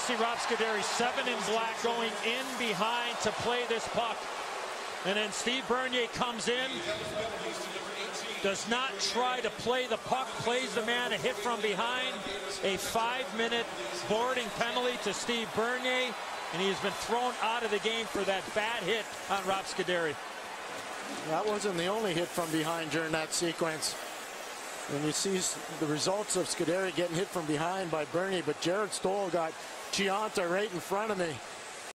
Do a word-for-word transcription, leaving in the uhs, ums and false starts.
see Rob Scuderi, seven in black, going in behind to play this puck. And then Steve Bernier comes in, does not try to play the puck, plays the man, a hit from behind. A five-minute boarding penalty to Steve Bernier, and he has been thrown out of the game for that bad hit on Rob Scuderi. That wasn't the only hit from behind during that sequence. And you see the results of Scuderi getting hit from behind by Bernier, but Jared Stoll got Chianta right in front of me.